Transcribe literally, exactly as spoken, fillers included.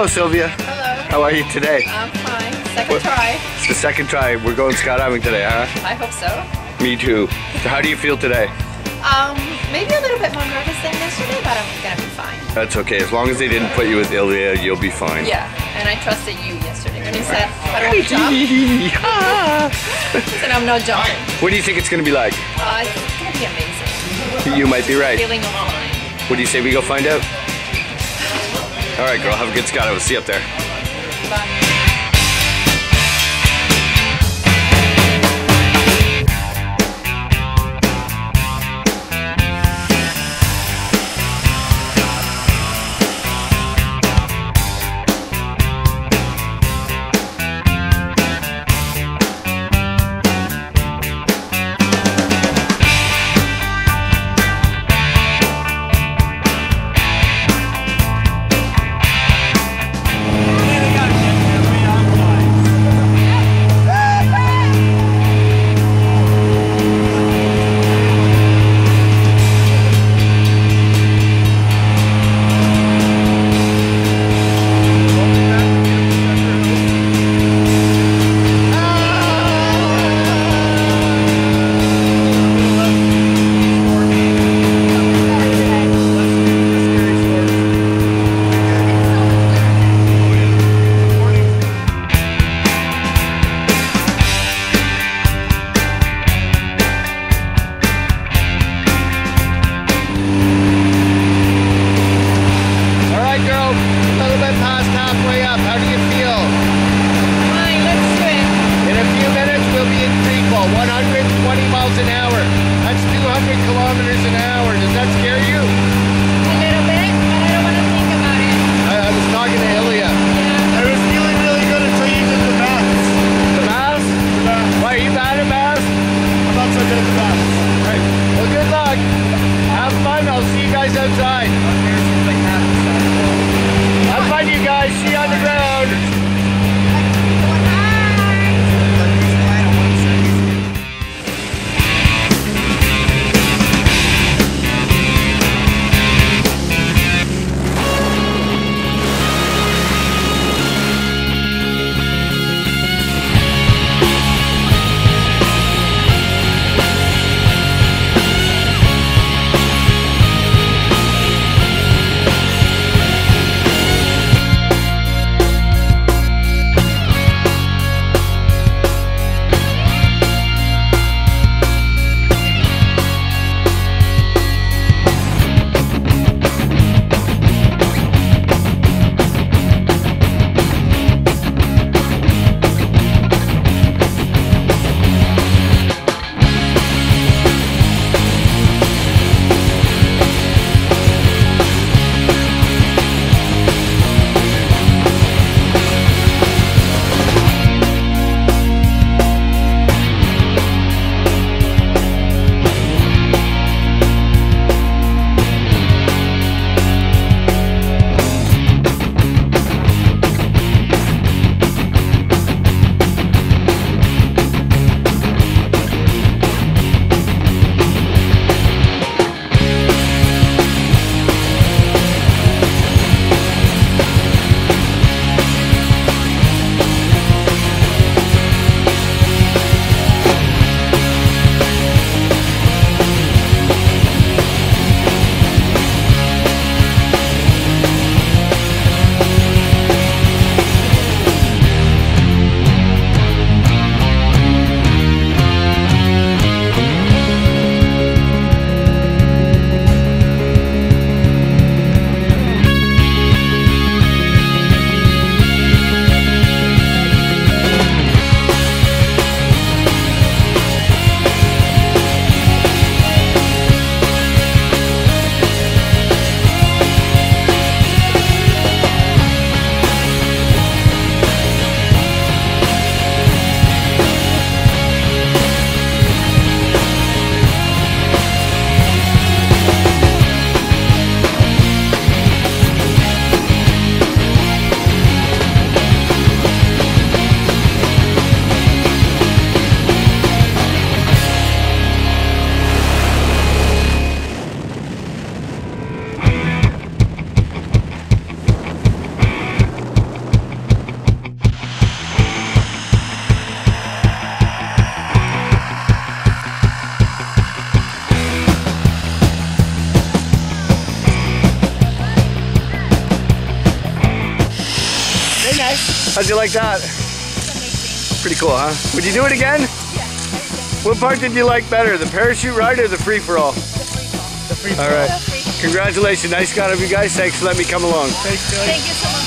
Sylvia. Hello. How are you today? I'm fine. Second What? try. It's the second try. We're going skydiving today, huh? I hope so. Me too. So how do you feel today? Um, maybe a little bit more nervous than yesterday, but I'm gonna be fine. That's okay. As long as they didn't put you with Ilya, you'll be fine. Yeah, and I trusted you yesterday when you said I don't want to jump. I said I'm not jumping. What do you think it's going to be like? Uh, it's gonna be amazing. You might be right. Feeling of flying. What do you say we go find out? All right, girl. Have a good skydive. We'll see you up there. Bye. Outside. Have fun, you guys. See you on the ground. How'd you like that? It's amazing. Pretty cool, huh? Would you do it again? Yeah. What part did you like better, the parachute ride or the free-for-all? The free fall. The free All right. The free fall. Congratulations. Nice got of you guys. Thanks for letting me come along. Thanks, guys. Thank you so much.